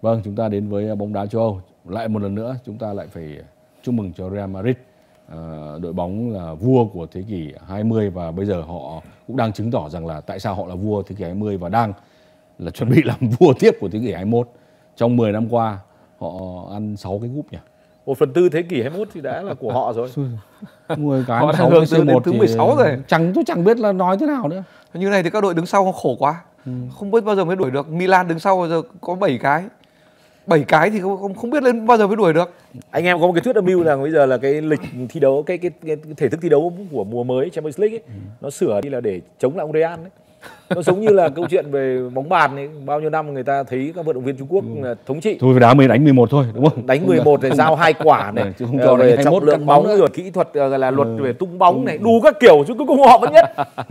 Vâng, chúng ta đến với bóng đá châu Âu. Lại một lần nữa chúng ta lại phải chúc mừng cho Real Madrid, đội bóng là vua của thế kỷ 20 và bây giờ họ cũng đang chứng tỏ rằng là tại sao họ là vua thế kỷ 20 và đang là chuẩn bị làm vua tiếp của thế kỷ 21. Trong 10 năm qua họ ăn 6 cái cúp nhỉ? 1/4 thế kỷ 21 thì đã là của họ rồi. 10 cái Họ đã 6 hướng cái đến C1 thứ thì 16 rồi. tôi chẳng biết là nói thế nào nữa. Như này thì các đội đứng sau khổ quá. Không biết bao giờ mới đuổi được. Milan đứng sau giờ có 7 cái. 7 cái thì không biết lên bao giờ mới đuổi được. Anh em có một cái thuyết âm mưu rằng bây giờ là cái lịch thi đấu, cái thể thức thi đấu của mùa mới Champions League ấy, nó sửa đi là để chống lại ông Real ấy. Nó giống như là câu chuyện về bóng bàn ấy, bao nhiêu năm người ta thấy các vận động viên Trung Quốc thống trị. Thôi đá mới đánh 11 thôi, đúng không? Đánh 11 này, giao 2 quả này, chứ không cho về đánh trọng lượng bóng rồi kỹ thuật là luật về tung bóng này, đủ các kiểu chứ cuối cùng họ vẫn nhất.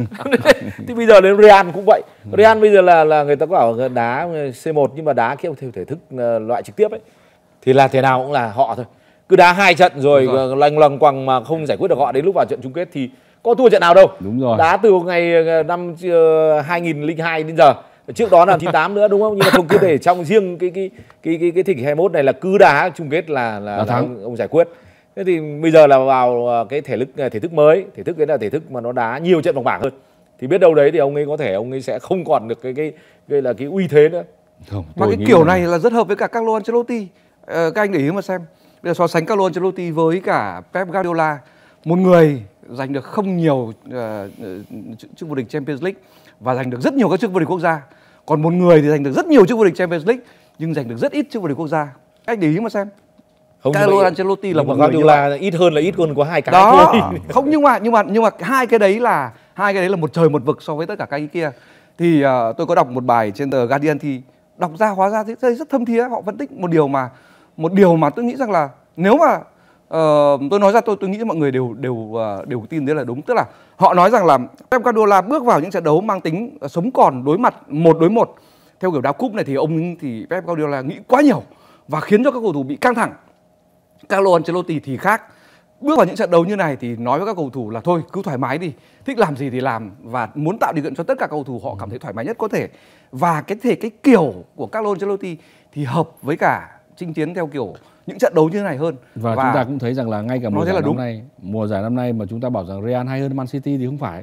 Thì bây giờ đến Real cũng vậy. Real bây giờ là người ta có bảo đá C1 nhưng mà đá theo thể thức loại trực tiếp ấy thì là thế nào cũng là họ thôi. Cứ đá 2 trận rồi loằng quằng mà không giải quyết được họ, đến lúc vào trận chung kết thì có thua trận nào đâu. Đúng rồi. Đá từ ngày năm 2002 đến giờ. Trước đó là 98 nữa đúng không? Nhưng mà không, cứ để trong riêng cái thế kỷ 21 này là cứ đá chung kết là thắng, ông giải quyết. Thế thì bây giờ là vào cái thể thức mới, thể thức đấy là thể thức mà nó đá nhiều trận vòng bảng hơn. Thì biết đâu đấy thì ông ấy có thể ông ấy sẽ không còn được cái uy thế nữa. Không, mà cái kiểu này là rất hợp với cả Carlo Ancelotti. Các anh để ý mà xem. Bây giờ so sánh Carlo Ancelotti với cả Pep Guardiola, một người giành được không nhiều chức vô địch Champions League và giành được rất nhiều các chức vô địch quốc gia. Còn một người thì giành được rất nhiều chức vô địch Champions League nhưng giành được rất ít chức vô địch quốc gia. Các anh để ý mà xem. Carlo Ancelotti là một người Guardiola ít hơn là ít hơn có 2 cái đó. thôi. Không, nhưng mà hai cái đấy là một trời một vực so với tất cả các cái kia. Thì tôi có đọc một bài trên tờ Guardian thì đọc ra hóa ra thế rất thâm thía. Họ phân tích một điều mà tôi nghĩ rằng là nếu mà tôi nói ra tôi nghĩ mọi người đều tin đấy là đúng. Tức là họ nói rằng là Pep Guardiola bước vào những trận đấu mang tính sống còn đối mặt 1 đối 1 theo kiểu đá cúp này thì Pep Guardiola nghĩ quá nhiều và khiến cho các cầu thủ bị căng thẳng. Carlo Ancelotti thì khác, bước vào những trận đấu như này thì nói với các cầu thủ là thôi cứ thoải mái đi, thích làm gì thì làm và muốn tạo điều kiện cho tất cả cầu thủ họ cảm thấy thoải mái nhất có thể. Và cái kiểu của Carlo Ancelotti thì hợp với cả chinh chiến theo kiểu những trận đấu như thế này hơn. Và chúng ta cũng thấy rằng là ngay cả mùa giải năm nay mà chúng ta bảo rằng Real hay hơn Man City thì không phải.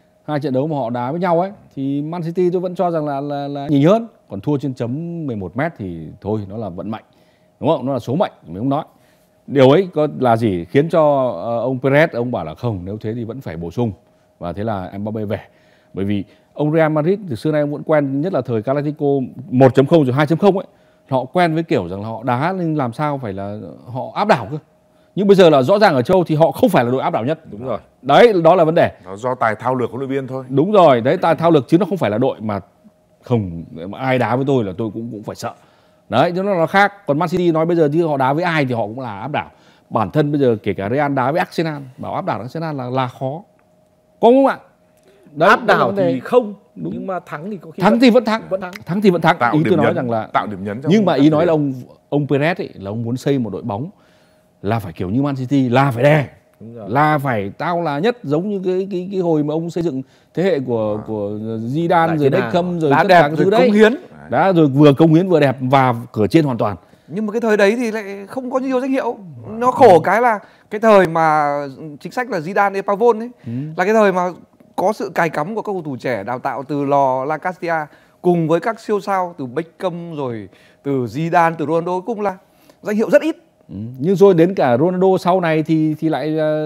2 trận đấu mà họ đá với nhau ấy thì Man City tôi vẫn cho rằng là nhỉnh hơn, còn thua trên chấm 11 m thì thôi, nó là vận mệnh, đúng không? Nó là số mệnh, mình không nói. Điều ấy có là gì khiến cho ông Perez ông bảo là không, nếu thế thì vẫn phải bổ sung, và thế là Mbappé về. Bởi vì ông Real Madrid từ xưa nay ông vẫn quen, nhất là thời Galactico 1.0 rồi 2.0 ấy, họ quen với kiểu rằng là họ đá nên làm sao phải là họ áp đảo cơ. Nhưng bây giờ là rõ ràng ở châu thì họ không phải là đội áp đảo nhất. Đúng rồi. Đấy, đó là vấn đề. Nó do tài thao lược huấn luyện viên thôi. Đúng rồi, đấy, tài thao lược chứ nó không phải là đội mà không ai đá với tôi là tôi cũng phải sợ. Đấy, chứ nó là khác. Còn Man City nói bây giờ chứ họ đá với ai thì họ cũng là áp đảo. Bản thân bây giờ kể cả Real đá với Arsenal, bảo áp đảo Arsenal là khó. Có không ạ? Đấy, áp đảo thì không, đúng. Nhưng mà thắng thì có khi thắng thì vẫn thắng. Thắng thì vẫn thắng. Tạo ý tôi nói nhấn, rằng là tạo điểm nhấn. Nhưng mà ý nói là ông Perez ấy là ông muốn xây một đội bóng là phải kiểu như Man City, là phải đè, là phải tao là nhất, giống như cái hồi mà ông xây dựng thế hệ của Zidane rồi Beckham rồi đá tất đẹp cả rồi thứ đấy. cống hiến. Đã rồi vừa cống hiến vừa đẹp và cửa trên hoàn toàn. Nhưng mà cái thời đấy thì lại không có nhiều danh hiệu. Nó khổ cái là cái thời mà chính sách là Zidane hay Pavon ấy, là cái thời mà có sự cài cắm của các cầu thủ trẻ đào tạo từ lò La Castilla cùng với các siêu sao từ Beckham rồi từ Zidane, từ Ronaldo, cũng là danh hiệu rất ít. Nhưng rồi đến cả Ronaldo sau này thì lại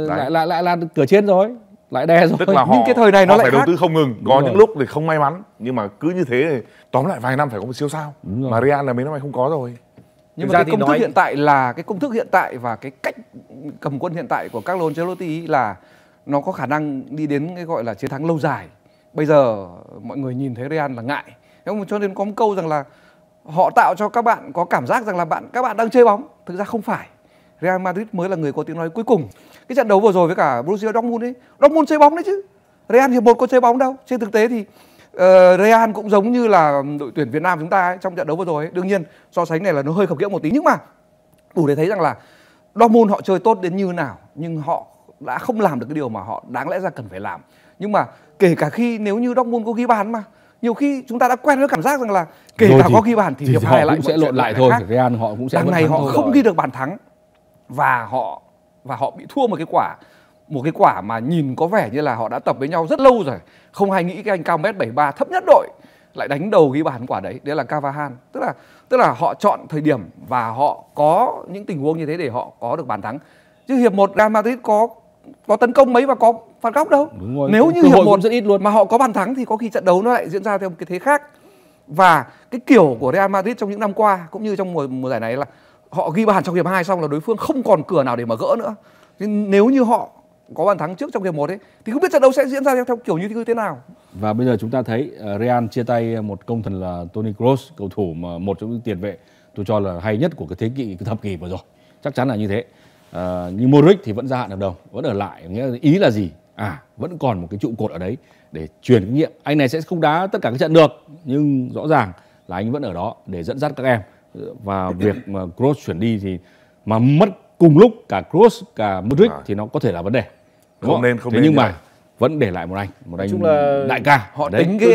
là cửa trên rồi, lại đè rồi. Tức là nhưng cái thời này nó lại phải khác. đầu tư không ngừng. Có những lúc thì không may mắn, nhưng mà cứ như thế thì tóm lại vài năm phải có một siêu sao. Mà Real là mấy năm nay không có rồi. Nhưng mà cái công thức hiện tại là cái công thức hiện tại và cái cách cầm quân hiện tại của Carlo Ancelotti là nó có khả năng đi đến cái gọi là chiến thắng lâu dài. Bây giờ mọi người nhìn thấy Real là ngại, cho nên có một câu rằng là họ tạo cho các bạn có cảm giác rằng là các bạn đang chơi bóng. Thực ra không phải. Real Madrid mới là người có tiếng nói cuối cùng. Cái trận đấu vừa rồi với cả Borussia Dortmund ấy, Dortmund chơi bóng đấy chứ. Real hiệp 1 có chơi bóng đâu. Trên thực tế thì Real cũng giống như là đội tuyển Việt Nam chúng ta ấy, trong trận đấu vừa rồi ấy. Đương nhiên so sánh này là nó hơi khập khiễng một tí, nhưng mà đủ để thấy rằng là Dortmund họ chơi tốt đến như nào, nhưng họ đã không làm được cái điều mà họ đáng lẽ ra cần phải làm. Nhưng mà kể cả khi nếu như Dortmund có ghi bàn mà, nhiều khi chúng ta đã quen với cảm giác rằng là kể rồi cả có ghi bàn thì hiệp hai lại cũng sẽ lộn lại thôi. Real họ cũng sẽ đằng này họ không ghi được bàn thắng và họ bị thua một cái quả mà nhìn có vẻ như là họ đã tập với nhau rất lâu rồi. Không ai nghĩ cái anh cao mét 73 thấp nhất đội lại đánh đầu ghi bàn quả đấy. Đấy là Carvajal. Tức là họ chọn thời điểm và họ có những tình huống như thế để họ có được bàn thắng. Chứ hiệp 1 Real Madrid có tấn công mấy và có phạt góc đâu. Nếu như hiệp 1 rất ít luôn mà họ có bàn thắng thì có khi trận đấu nó lại diễn ra theo một cái thế khác. Và cái kiểu của Real Madrid trong những năm qua cũng như trong mùa giải này là họ ghi bàn trong hiệp 2 xong là đối phương không còn cửa nào để mà gỡ nữa. Nhưng nếu như họ có bàn thắng trước trong hiệp 1 ấy thì không biết trận đấu sẽ diễn ra theo kiểu như thế nào. Và bây giờ chúng ta thấy Real chia tay một công thần là Toni Kroos, cầu thủ mà một trong những tiền vệ tôi cho là hay nhất của cái thập kỷ vừa rồi. Chắc chắn là như thế. Nhưng Modric thì vẫn gia hạn hợp đồng, vẫn ở lại. Nghĩa là ý là gì? Vẫn còn một cái trụ cột ở đấy để truyền kinh nghiệm. Anh này sẽ không đá tất cả các trận được, nhưng rõ ràng là anh vẫn ở đó để dẫn dắt các em. Và việc mà Kroos chuyển đi thì mà mất cùng lúc cả Kroos cả Modric thì nó có thể là vấn đề. Không nên nhưng mà vẫn để lại một anh đại ca. Họ đấy. tính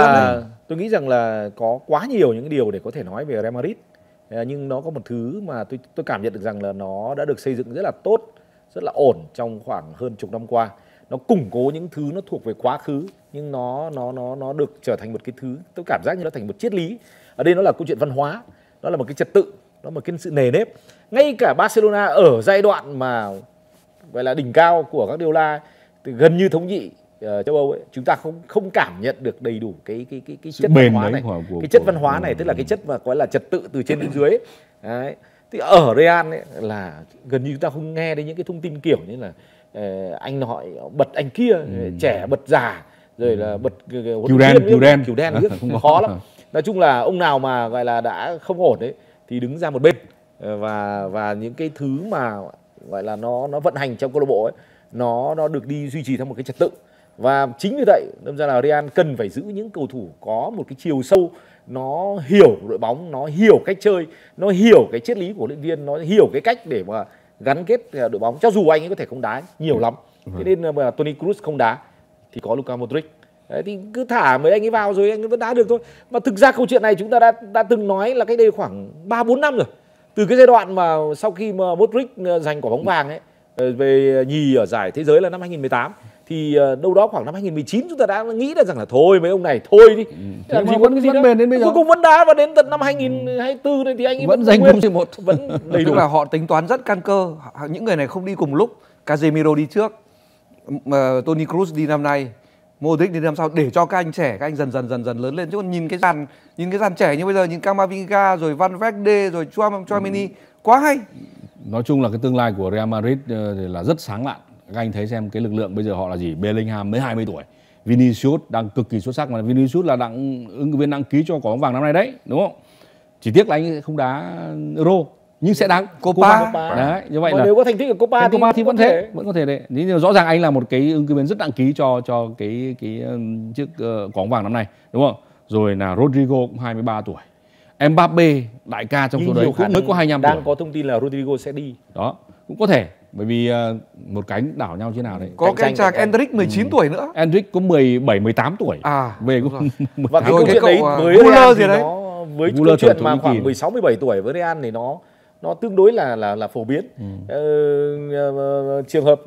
tôi nghĩ rằng là có quá nhiều những điều để có thể nói về Real Madrid. Nhưng nó có một thứ mà tôi cảm nhận được rằng là nó đã được xây dựng rất là tốt, rất là ổn trong khoảng hơn chục năm qua. Nó củng cố những thứ nó thuộc về quá khứ, nhưng nó được trở thành một cái thứ tôi cảm giác như nó thành một triết lý. Ở đây nó là câu chuyện văn hóa, nó là một cái trật tự, nó là một cái sự nề nếp. Ngay cả Barcelona ở giai đoạn mà gọi là đỉnh cao của các Guardiola thì gần như thống trị châu Âu ấy, chúng ta không cảm nhận được đầy đủ cái chất văn hóa này. Cái chất văn hóa này tức là cái chất mà gọi là trật tự từ trên đến dưới ấy. Đấy. Thì ở Real ấy là gần như chúng ta không nghe đến những cái thông tin kiểu như là anh nói bật anh kia, trẻ bật già, rồi là bật cừu đen khó lắm. Nói chung là ông nào mà gọi là đã không ổn đấy thì đứng ra một bên, và những cái thứ mà gọi là nó vận hành trong câu lạc bộ ấy nó được duy trì theo một cái trật tự. Và chính vì vậy đâm ra là Real cần phải giữ những cầu thủ có một cái chiều sâu, nó hiểu đội bóng, nó hiểu cách chơi, nó hiểu cái triết lý của huấn luyện viên, nó hiểu cái cách để mà gắn kết đội bóng. Cho dù anh ấy có thể không đá nhiều lắm, thế nên mà Toni Kroos không đá thì có Luka Modric. Đấy, thì cứ thả mấy anh ấy vào rồi anh ấy vẫn đá được thôi. Mà thực ra câu chuyện này chúng ta đã từng nói là cách đây khoảng 3-4 năm rồi. Từ cái giai đoạn mà sau khi mà Modric giành quả bóng vàng ấy, về nhì ở giải thế giới là năm 2018, thì đâu đó khoảng năm 2019 chúng ta đã nghĩ là rằng là thôi mấy ông này thôi đi. Làm gì vẫn bền đến bây giờ. Cuối cùng vẫn đá, và đến tận năm 2024 này thì anh ấy vẫn giành cùng một. Vẫn đầy đủ. Là họ tính toán rất căn cơ. Những người này không đi cùng lúc. Casemiro đi trước, Toni Kroos đi năm nay, Modric đi năm sau, để cho các anh trẻ, các anh dần lớn lên. Chứ còn nhìn cái dàn trẻ như bây giờ, nhìn Camavinga rồi Valverde rồi Tchouaméni quá hay. Nói chung là cái tương lai của Real Madrid là rất sáng lạn. Các anh thấy xem cái lực lượng bây giờ họ là gì? Bellingham mới 20 tuổi, Vinicius đang cực kỳ xuất sắc, mà Vinicius là ứng cử viên đăng ký cho quả bóng vàng năm nay đấy, đúng không? Chỉ tiếc là anh ấy không đá Euro nhưng sẽ đá Copa. Đấy, như vậy mà là nếu có thành tích ở Copa thì vẫn có thể đấy. Nhưng rõ ràng anh là một cái ứng cử viên rất đăng ký cho cái chiếc quả bóng vàng năm nay, đúng không? Rồi là Rodrigo cũng 23 tuổi. Mbappe đại ca trong số đấy cũng mới có 25 tuổi. Đang có thông tin là Rodrigo sẽ đi. Đó, cũng có thể, bởi vì một cánh đảo nhau thế nào đấy. Có cái anh chàng Endrick 19 tuổi nữa. Endrick có 17-18 tuổi. Về cũng và cái câu chuyện đấy với Real thì nó với câu chuyện mà khoảng 16-17 tuổi với Real thì nó tương đối là phổ biến. Trường hợp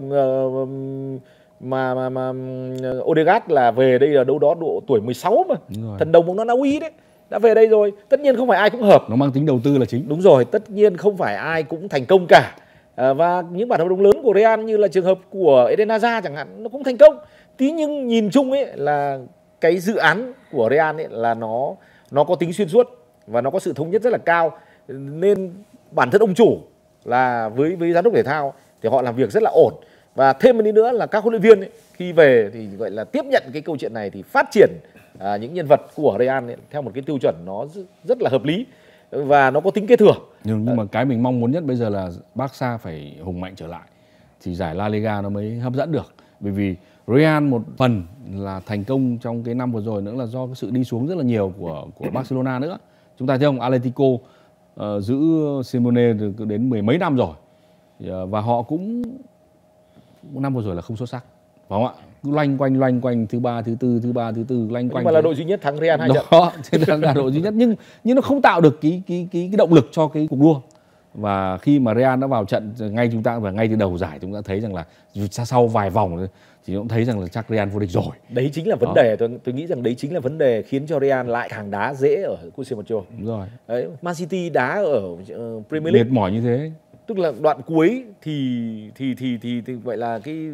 mà Odegaard là về đây là đâu đó độ tuổi 16 mà. Thần đồng bóng đá Na Uy đấy. Đã về đây rồi, tất nhiên không phải ai cũng hợp. Nó mang tính đầu tư là chính. Đúng rồi, tất nhiên không phải ai cũng thành công cả. Và những bản hợp đồng lớn của Real như là trường hợp của Eden Hazard chẳng hạn, nó cũng thành công. Tí nhưng nhìn chung ấy là cái dự án của Real ấy là nó có tính xuyên suốt và nó có sự thống nhất rất là cao. Nên bản thân ông chủ là với giám đốc thể thao thì họ làm việc rất là ổn. Và thêm một tí nữa là các huấn luyện viên ấy, khi về thì gọi là tiếp nhận cái câu chuyện này thì phát triển những nhân vật của Real ấy, theo một cái tiêu chuẩn nó rất là hợp lý và nó có tính kế thừa. Nhưng mà cái mình mong muốn nhất bây giờ là Barca phải hùng mạnh trở lại thì giải La Liga nó mới hấp dẫn được. Bởi vì Real một phần là thành công trong cái năm vừa rồi nữa là do cái sự đi xuống rất là nhiều của Barcelona nữa. Chúng ta thấy không, Atletico giữ Simeone đến mười mấy năm rồi và họ cũng năm vừa rồi là không xuất sắc, phải không ạ? loanh quanh thứ ba thứ tư loanh quanh. Nhưng mà là đội duy nhất thắng Real 2 trận. Đó, thế là đội duy nhất nhưng nó không tạo được cái động lực cho cái cuộc đua. Và khi mà Real đã vào trận ngay từ đầu giải, chúng ta thấy rằng là sau vài vòng thì cũng thấy rằng là chắc Real vô địch rồi. Đấy chính là vấn đề, tôi nghĩ rằng đấy chính là vấn đề khiến cho Real lại càng đá dễ ở Cusimoncho. Đúng rồi. Đấy, Man City đá ở Premier League mệt mỏi như thế. Tức là đoạn cuối thì vậy là cái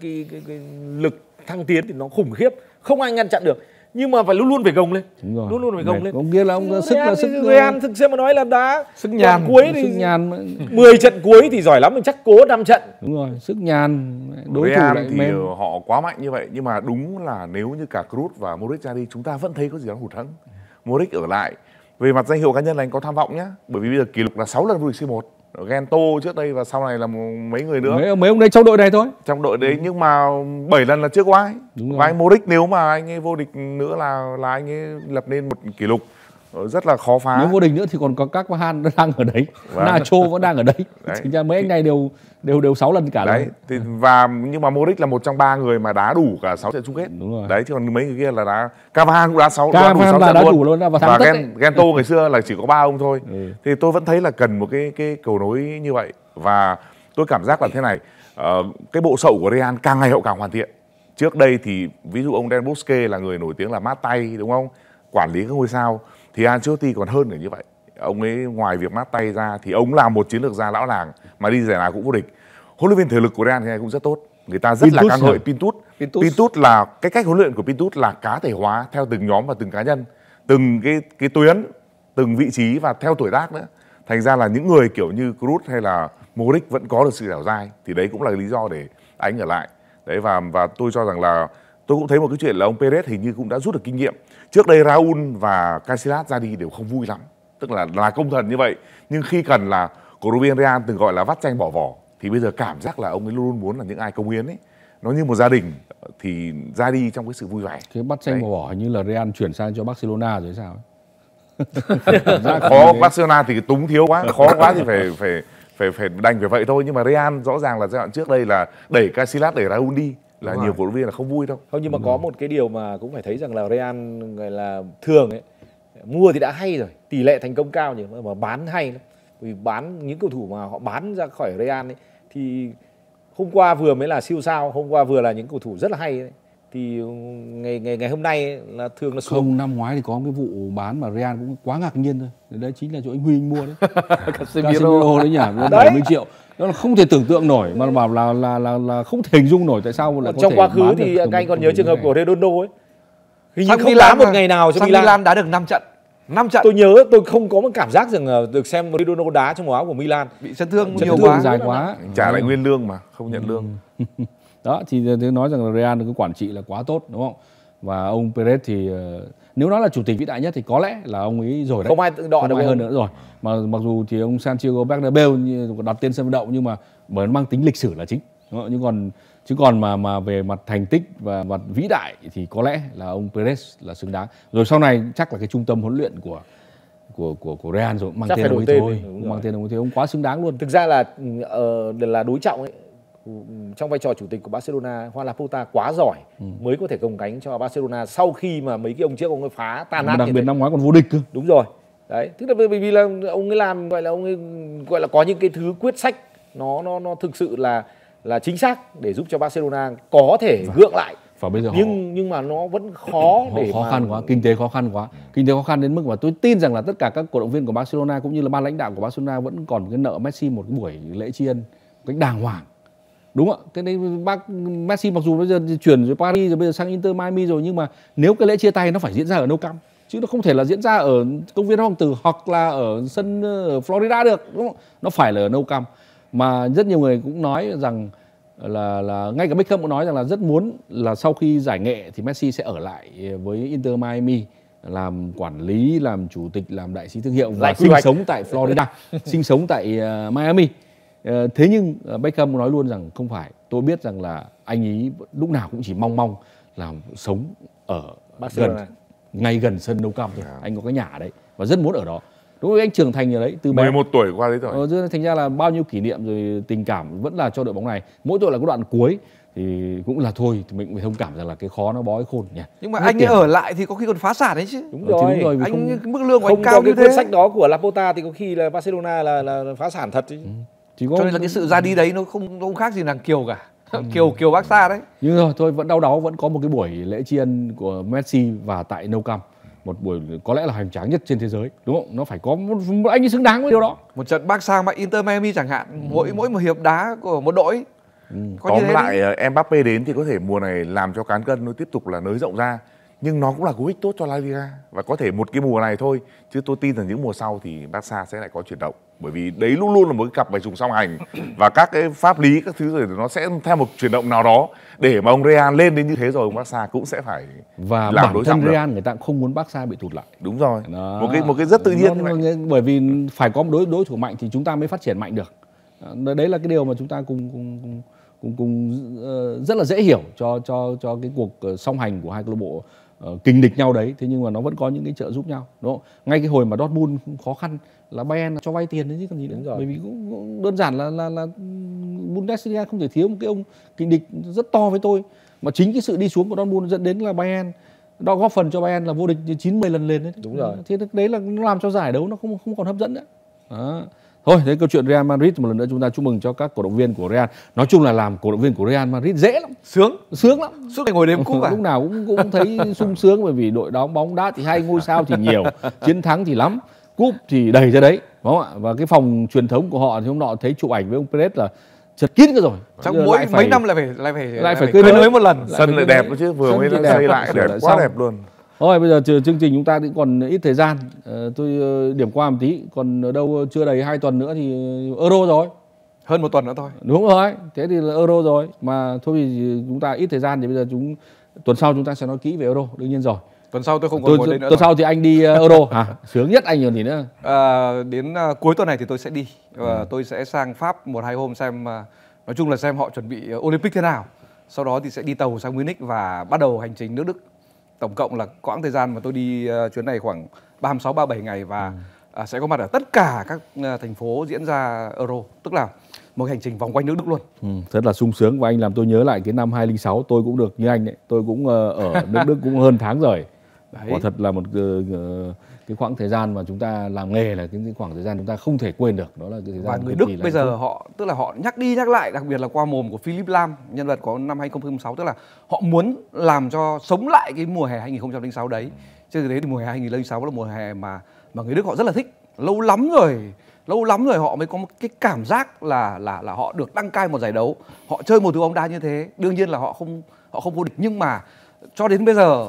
lực thăng tiến thì nó khủng khiếp, không ai ngăn chặn được. Nhưng mà phải luôn phải gồng lên. Luôn phải gồng lên. Ông kia là ông sức Real thực sự mà nói là đá sức nhàn cuối thì 10 trận cuối thì giỏi lắm mình chắc cố 5 trận. Đúng rồi, sức nhàn. Đối Real thủ lại thì mềm. họ quá mạnh như vậy, nhưng mà đúng là nếu như cả Kroos và Modric ra đi, chúng ta vẫn thấy có gì đó hụt hẫng. Modric ở lại về mặt danh hiệu cá nhân là anh có tham vọng nhá, bởi vì bây giờ kỷ lục là 6 lần vô địch C1. Gento trước đây và sau này là mấy người nữa. Mấy ông đấy trong đội này thôi. Trong đội đấy nhưng mà 7 lần là trước của ai. Và anh Modric nếu mà anh ấy vô địch nữa là anh ấy lập nên một kỷ lục rất là khó phá. Nếu vô địch nữa thì còn có các Han đang ở đấy. Nacho vẫn đang ở đấy. Thực ra mấy anh này đều 6 lần cả đấy. Thì nhưng mà Modric là một trong 3 người mà đá đủ cả 6 trận chung kết. Đúng rồi. Đấy, chứ còn mấy người kia là đá Cavani cũng đá 6 trận đủ luôn và Gento ngày xưa là chỉ có 3 ông thôi. Thì tôi vẫn thấy là cần một cái cầu nối như vậy. Và tôi cảm giác là thế này, cái bộ sậu của Real càng ngày họ càng hoàn thiện. Trước đây thì ví dụ ông Dan Busquets là người nổi tiếng là mát tay, đúng không? Quản lý các ngôi sao. Thì Ancelotti còn hơn là như vậy. Ông ấy ngoài việc mát tay ra thì ông là một chiến lược gia lão làng mà đi giải nào cũng vô địch. Huấn luyện viên thể lực của Real này cũng rất tốt. Người ta rất là ca ngợi Pintus là cái cách huấn luyện của Pintus là cá thể hóa theo từng nhóm và từng cá nhân, từng cái tuyến, từng vị trí và theo tuổi tác nữa. Thành ra là những người kiểu như Kroos hay là Modric vẫn có được sự dẻo dai, thì đấy cũng là lý do để anh ở lại. Đấy, và tôi cho rằng là tôi cũng thấy một cái chuyện là ông Perez hình như cũng đã rút được kinh nghiệm. Trước đây Raúl và Casillas ra đi đều không vui lắm, tức là công thần như vậy, nhưng khi cần là cổ động viên Real từng gọi là vắt chanh bỏ vỏ, thì bây giờ cảm giác là ông ấy luôn muốn là những ai công hiến ấy, nó như một gia đình thì ra đi trong cái sự vui vẻ. Cái bắt chanh bỏ vỏ hình như là Real chuyển sang cho Barcelona rồi sao? Khó, Barcelona thì túng thiếu quá, khó quá thì phải đành phải vậy thôi. Nhưng mà Real rõ ràng là giai đoạn trước đây là đẩy Casillas, đẩy Raúl đi là nhiều cổ động viên là không vui đâu. Không, nhưng mà có một cái điều mà cũng phải thấy rằng là Real gọi là thường ấy, mua thì đã hay rồi, tỷ lệ thành công cao nhưng mà bán hay lắm. Vì bán những cầu thủ mà họ bán ra khỏi Real ấy, thì hôm qua vừa mới là siêu sao, hôm qua vừa là những cầu thủ rất là hay ấy. Thì ngày hôm nay ấy, là thường là xuống. Không, năm ngoái thì có cái vụ bán mà Real cũng quá ngạc nhiên thôi. Đấy chính là chỗ anh Huy anh mua đấy. Casemiro đấy nhỉ, 70 triệu. Đó là không thể tưởng tượng nổi, mà bảo là không thể hình dung nổi tại sao là có trong thể quá khứ thì các anh còn nhớ trường hợp của Ronaldo ấy. Hình như không đá một ngày nào cho Milan đá được 5 trận. 5 trận. Tôi nhớ tôi không có một cảm giác rằng được xem Ronaldo đá trong áo của Milan. Bị chấn thương nhiều quá, dài quá. Trả lại nguyên lương mà không nhận lương. Đó thì tôi nói rằng là Real cái quản trị là quá tốt, đúng không? Và ông Perez thì nếu nói là chủ tịch vĩ đại nhất thì có lẽ là ông ấy rồi đấy. Không ai đọ được hơn nữa rồi. Mà mặc dù thì ông Santiago Bernabéu đặt tên sân vận động nhưng mà bởi mang tính lịch sử là chính. Đúng không? Chứ còn mà về mặt thành tích và mặt vĩ đại thì có lẽ là ông Perez là xứng đáng. Rồi sau này chắc là cái trung tâm huấn luyện của Real rồi mang tên ông ấy thôi. Mang tên ông ấy thôi, ông quá xứng đáng luôn. Thực ra là đối trọng ấy, trong vai trò chủ tịch của Barcelona, Juan Laporta quá giỏi mới có thể gồng gánh cho Barcelona sau khi mà mấy cái ông trước ông ấy phá tan nát. Đặc biệt năm ngoái còn vô địch cơ. Đúng rồi. Đấy, tức là bởi vì là ông ấy làm gọi là có những cái thứ quyết sách nó thực sự là chính xác để giúp cho Barcelona có thể gượng lại. Và bây giờ nhưng mà nó vẫn khó để khó khăn quá, kinh tế khó khăn quá. Kinh tế khó khăn đến mức mà tôi tin rằng là tất cả các cổ động viên của Barcelona cũng như là ban lãnh đạo của Barcelona vẫn còn cái nợ Messi một cái buổi lễ tri ân một cách đàng hoàng. Đúng ạ, cái đấy bác Messi mặc dù bây giờ chuyển rồi Paris rồi bây giờ sang Inter Miami rồi, nhưng mà nếu cái lễ chia tay nó phải diễn ra ở Nou Camp chứ nó không thể là diễn ra ở công viên Hoàng Tử hoặc là ở sân ở Florida được, đúng không? Nó phải là ở Nou Camp. Mà rất nhiều người cũng nói rằng là ngay cả Beckham cũng nói rằng là rất muốn là sau khi giải nghệ thì Messi sẽ ở lại với Inter Miami làm quản lý, làm chủ tịch, làm đại sứ thương hiệu và sinh sống tại Florida, sinh sống tại Miami. Thế nhưng Beckham nói luôn rằng không phải, tôi biết rằng là anh ấy lúc nào cũng chỉ mong là sống ở ngay gần sân Nou Camp thôi. Anh có cái nhà ở đấy và rất muốn ở đó. Đúng rồi, anh trưởng thành ở đấy từ 11 tuổi qua đấy rồi. Thành ra là bao nhiêu kỷ niệm rồi tình cảm vẫn là cho đội bóng này. Mỗi tội là cái đoạn cuối thì cũng là thôi thì mình phải thông cảm rằng là cái khó nó bó cái khôn nhỉ. Nhưng mà anh ấy ở lại thì có khi còn phá sản đấy chứ. Đúng rồi. Đúng rồi, anh mức lương của anh cao không có như cái thế. quyết sách đó của Laporta thì có khi là Barcelona là phá sản thật chứ. Chỉ Cho nên là cái sự ra đi đấy nó không khác gì nàng Kiều cả. Kiều Barca đấy. Nhưng rồi thôi vẫn đau đáu, vẫn có một cái buổi lễ tri ân của Messi và tại Nou Camp, một buổi có lẽ là hoành tráng nhất trên thế giới, đúng không? Nó phải có một anh ấy xứng đáng với điều đó. Một trận Barca mà Inter Miami chẳng hạn, mỗi một hiệp đá của một đội. Tóm lại Mbappé đến thì có thể mùa này làm cho cán cân nó tiếp tục là nới rộng ra, nhưng nó cũng là cú hích tốt cho La Liga, và có thể một cái mùa này thôi, chứ tôi tin rằng những mùa sau thì Barca sẽ lại có chuyển động, bởi vì đấy luôn luôn là một cái cặp bài trùng song hành và các cái pháp lý các thứ rồi nó sẽ theo một chuyển động nào đó để mà ông Real lên đến như thế rồi ông Barca cũng sẽ phải và làm bản đối thân trọng Real người ta cũng không muốn Barca bị tụt lại. Đúng rồi. Đó. một cái rất tự nhiên như vậy. Bởi vì phải có một đối thủ mạnh thì chúng ta mới phát triển mạnh được. Đấy là cái điều mà chúng ta cùng rất là dễ hiểu cho cái cuộc song hành của hai câu lạc bộ kình địch nhau đấy. Thế nhưng mà nó vẫn có những cái trợ giúp nhau, đúng không? Ngay cái hồi mà Dortmund khó khăn là Bayern cho vay tiền đấy chứ còn gì nữa. Bởi vì cũng đơn giản là Bundesliga không thể thiếu một cái ông kình địch rất to với tôi, mà chính cái sự đi xuống của Dortmund dẫn đến là Bayern đó góp phần cho Bayern là vô địch 90 lần lên đấy. Đúng rồi. Thế đấy là nó làm cho giải đấu nó không còn hấp dẫn nữa. Đó. Thôi, thế câu chuyện Real Madrid một lần nữa chúng ta chúc mừng cho các cổ động viên của Real. Nói chung là làm cổ động viên của Real Madrid dễ lắm, sướng lắm. Suốt ngày ngồi đếm cúp à? Lúc nào cũng thấy sung sướng, bởi vì đội đá bóng đá thì hay, ngôi sao thì nhiều, chiến thắng thì lắm, cúp thì đầy ra đấy, đúng không ạ? Và cái phòng truyền thống của họ thì hôm nọ thấy chụp ảnh với ông Perez là chật kín rồi. Trong mỗi mấy năm lại phải cơi nới một lần. Sân lại đẹp đó chứ, vừa mới xây lại đẹp quá đẹp luôn. Thôi bây giờ chương trình chúng ta cũng còn ít thời gian, tôi điểm qua một tí, còn đâu chưa đầy 2 tuần nữa thì Euro rồi. Hơn 1 tuần nữa thôi. Đúng rồi, thế thì là Euro rồi. Mà thôi thì chúng ta ít thời gian thì bây giờ tuần sau chúng ta sẽ nói kỹ về Euro, đương nhiên rồi. Tuần sau tôi không còn ngồi đây nữa. Tuần sau thì anh đi Euro hả? Sướng nhất anh còn gì nữa. Đến cuối tuần này thì tôi sẽ đi. Tôi sẽ sang Pháp 1-2 hôm xem, nói chung là xem họ chuẩn bị Olympic thế nào. Sau đó thì sẽ đi tàu sang Munich và bắt đầu hành trình nước Đức. Tổng cộng là quãng thời gian mà tôi đi chuyến này khoảng 36-37 ngày và sẽ có mặt ở tất cả các thành phố diễn ra Euro, tức là một hành trình vòng quanh nước Đức luôn. Rất là sung sướng, và anh làm tôi nhớ lại cái năm 2006 tôi cũng được như anh đấy, tôi cũng ở nước Đức cũng hơn tháng rồi. Quả thật là một cái khoảng thời gian mà chúng ta làm nghề là cái khoảng thời gian chúng ta không thể quên được, đó là cái thời gian. Và người Đức bây giờ họ tức là họ nhắc đi nhắc lại, đặc biệt là qua mồm của Philipp Lahm, nhân vật có năm 2006, tức là họ muốn làm cho sống lại cái mùa hè 2006 đấy. Chứ thực tế thì mùa hè 2006 là mùa hè mà người Đức họ rất là thích. Lâu lắm rồi họ mới có một cái cảm giác là họ được đăng cai một giải đấu, họ chơi một thứ bóng đá như thế. Đương nhiên là họ không vô địch, nhưng mà cho đến bây giờ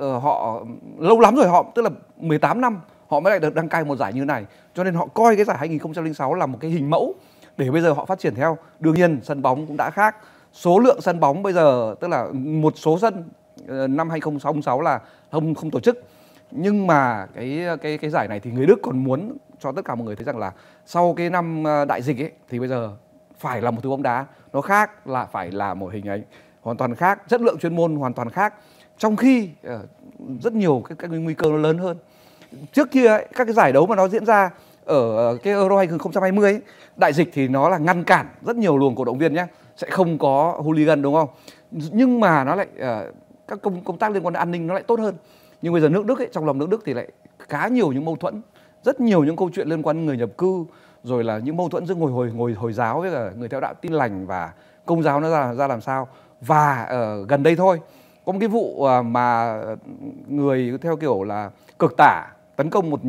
họ lâu lắm rồi, họ tức là 18 năm họ mới lại được đăng cai một giải như này, cho nên họ coi cái giải 2006 là một cái hình mẫu để bây giờ họ phát triển theo. Đương nhiên sân bóng cũng đã khác, số lượng sân bóng bây giờ tức là một số sân năm 2006 là không tổ chức, nhưng mà cái giải này thì người Đức còn muốn cho tất cả mọi người thấy rằng là sau cái năm đại dịch ấy thì bây giờ phải là một thứ bóng đá nó khác, là phải là một hình ảnh hoàn toàn khác, chất lượng chuyên môn hoàn toàn khác, trong khi rất nhiều các nguy cơ nó lớn hơn. Trước kia ấy, các cái giải đấu mà nó diễn ra ở cái Euro 2020 ấy, đại dịch thì nó là ngăn cản rất nhiều luồng cổ động viên nhé, sẽ không có hooligan, đúng không? Nhưng mà nó lại các công tác liên quan đến an ninh nó lại tốt hơn. Nhưng bây giờ nước Đức ấy, trong lòng nước Đức thì lại khá nhiều những mâu thuẫn, rất nhiều những câu chuyện liên quan đến người nhập cư, rồi là những mâu thuẫn giữa Hồi giáo với cả người theo đạo Tin lành và Công giáo nó ra làm sao. Và gần đây thôi có một cái vụ mà người theo kiểu là cực tả tấn công một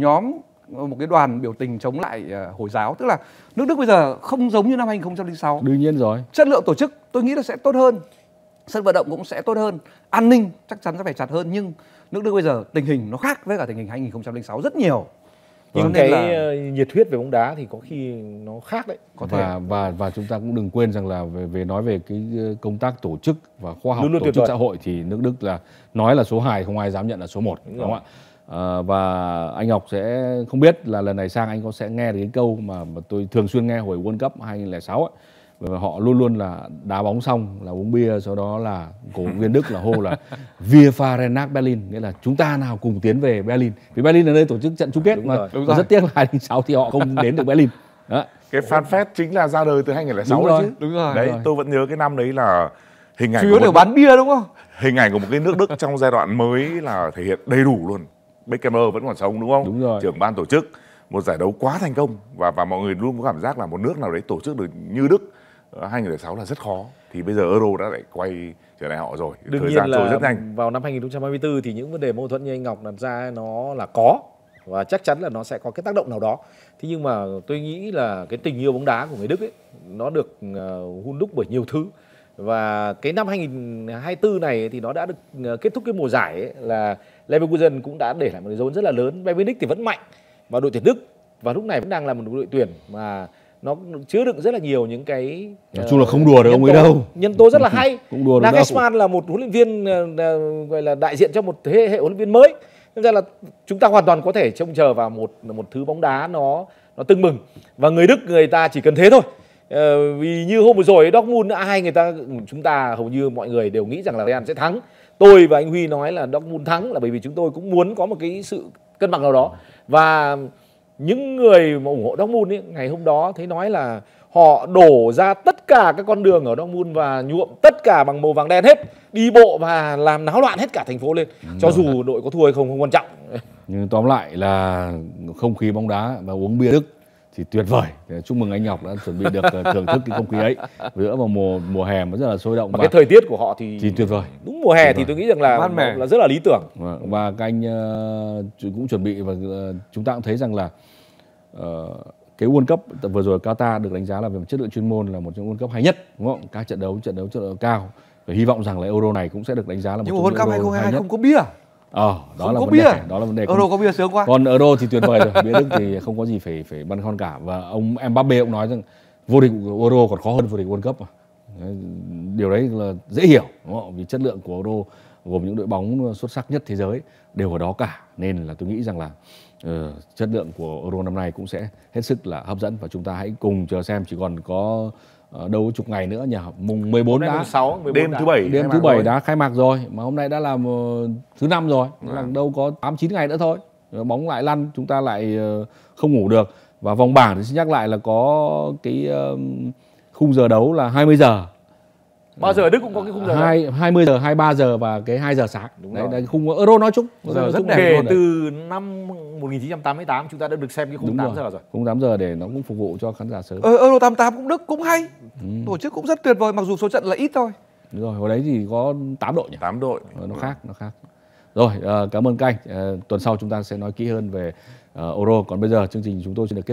cái đoàn biểu tình chống lại Hồi giáo. Tức là nước Đức bây giờ không giống như năm 2006. Đương nhiên rồi. Chất lượng tổ chức tôi nghĩ là sẽ tốt hơn, sân vận động cũng sẽ tốt hơn, an ninh chắc chắn sẽ phải chặt hơn, nhưng nước Đức bây giờ tình hình nó khác với cả tình hình 2006 rất nhiều. Nhưng cái nhiệt huyết về bóng đá thì có khi nó khác đấy. Có thể. Và chúng ta cũng đừng quên rằng là nói về cái công tác tổ chức và khoa học tổ chức xã hội thì nước Đức là nói là số 2, không ai dám nhận là số 1, đúng không ạ? Và anh Ngọc sẽ không biết là lần này sang anh có sẽ nghe được cái câu mà tôi thường xuyên nghe hồi World Cup 2006 ấy. Và họ luôn luôn là đá bóng xong là uống bia, sau đó là cổ động viên Đức là hô là Wir fahren nach Berlin, nghĩa là chúng ta nào cùng tiến về Berlin. Vì Berlin là nơi tổ chức trận chung kết, mà rất tiếc là 2006 thì họ không đến được Berlin. Đó. Cái FanFest chính là ra đời từ 2006 đúng rồi, chứ. Đúng rồi. Đấy, tôi vẫn nhớ cái năm đấy là hình ảnh chủ yếu đều bán bia đúng không? Hình ảnh của một cái nước Đức trong giai đoạn mới là thể hiện đầy đủ luôn. Beckenbauer vẫn còn sống đúng không? Đúng rồi. Trưởng ban tổ chức, một giải đấu quá thành công và mọi người luôn có cảm giác là một nước nào đấy tổ chức được như Đức 2006 là rất khó. Thì bây giờ Euro đã lại quay trở lại họ rồi. Đương Thời nhiên gian trôi là rất nhanh. vào năm 2024 thì những vấn đề mâu thuẫn như anh Ngọc đặt ra nó là có, và chắc chắn là nó sẽ có cái tác động nào đó. Thế nhưng mà tôi nghĩ là cái tình yêu bóng đá của người Đức ấy, nó được hun đúc bởi nhiều thứ. Và cái năm 2024 này thì nó đã được kết thúc cái mùa giải ấy, là Leverkusen cũng đã để lại một dấu ấn rất là lớn. Bayern Munich thì vẫn mạnh, và đội tuyển Đức và lúc này vẫn đang là một đội tuyển mà nó chứa đựng rất là nhiều những cái nói chung là không đùa được ông ấy đâu, nhân tố rất là hay. Không đùa được đâu. Nagelsmann là một huấn luyện viên gọi là đại diện cho một thế hệ huấn luyện viên mới, nên ra là chúng ta hoàn toàn có thể trông chờ vào một thứ bóng đá nó tưng bừng. Và người Đức người ta chỉ cần thế thôi. Vì như hôm vừa rồi Dortmund chúng ta hầu như mọi người đều nghĩ rằng là Real sẽ thắng. Tôi và anh Huy nói là Dortmund thắng là bởi vì chúng tôi cũng muốn có một cái sự cân bằng nào đó. Và những người mà ủng hộ Dortmund ấy, ngày hôm đó thấy nói là họ đổ ra tất cả các con đường ở Dortmund và nhuộm tất cả bằng màu vàng đen hết, đi bộ và làm náo loạn hết cả thành phố lên. Cho dù đội có thua hay không quan trọng. Nhưng tóm lại là không khí bóng đá và uống bia Đức thì tuyệt vời. Chúc mừng anh Ngọc đã chuẩn bị được thưởng thức cái không khí ấy giữa vào mùa hè mà rất là sôi động. Và cái thời tiết của họ thì tuyệt vời. Đúng mùa hè thì tôi nghĩ rằng là rất là lý tưởng. Và các anh cũng chuẩn bị, và chúng ta cũng thấy rằng là cái World Cup vừa rồi Qatar được đánh giá là về chất lượng chuyên môn là một trong World Cup hay nhất, đúng không? Các trận đấu chất lượng cao. Và hy vọng rằng là Euro này cũng sẽ được đánh giá là một trong những World Cup 2022 không có bia. Đó là vấn đề. Đó là vấn đề. Euro có bia sướng quá. Còn Euro thì tuyệt vời rồi. Bia Đức thì không có gì phải băn khoăn cả. Và ông Mbappé cũng nói rằng vô địch Euro còn khó hơn vô địch World Cup. Điều đấy là dễ hiểu, đúng không? Vì chất lượng của Euro gồm những đội bóng xuất sắc nhất thế giới đều ở đó cả, nên là tôi nghĩ rằng là chất lượng của Euro năm nay cũng sẽ hết sức là hấp dẫn, và chúng ta hãy cùng chờ xem. Chỉ còn có đâu chục ngày nữa nhỉ, mùng 14 đã, đêm thứ bảy đã khai mạc rồi, mà hôm nay đã là thứ 5 rồi, là đâu có 8-9 ngày nữa thôi, bóng lại lăn, chúng ta lại không ngủ được. Và vòng bảng thì xin nhắc lại là có cái khung giờ đấu là 20 giờ. Bao giờ ở Đức cũng có cái khung giờ 20 giờ, 23 giờ và cái 2 giờ sáng. Đấy khung Euro nói chung. Giờ rất đẹp luôn. Từ năm 1988 chúng ta đã được xem cái khung 8 giờ rồi. Khung 8 giờ để nó cũng phục vụ cho khán giả sớm. Euro 88 cũng Đức cũng hay. Tổ chức cũng rất tuyệt vời, mặc dù số trận là ít thôi. Đúng rồi, hồi đấy thì có 8 đội nhỉ? 8 đội. Nó khác. Rồi, cảm ơn các anh. Tuần sau chúng ta sẽ nói kỹ hơn về Euro. Còn bây giờ chương trình chúng tôi xin được kết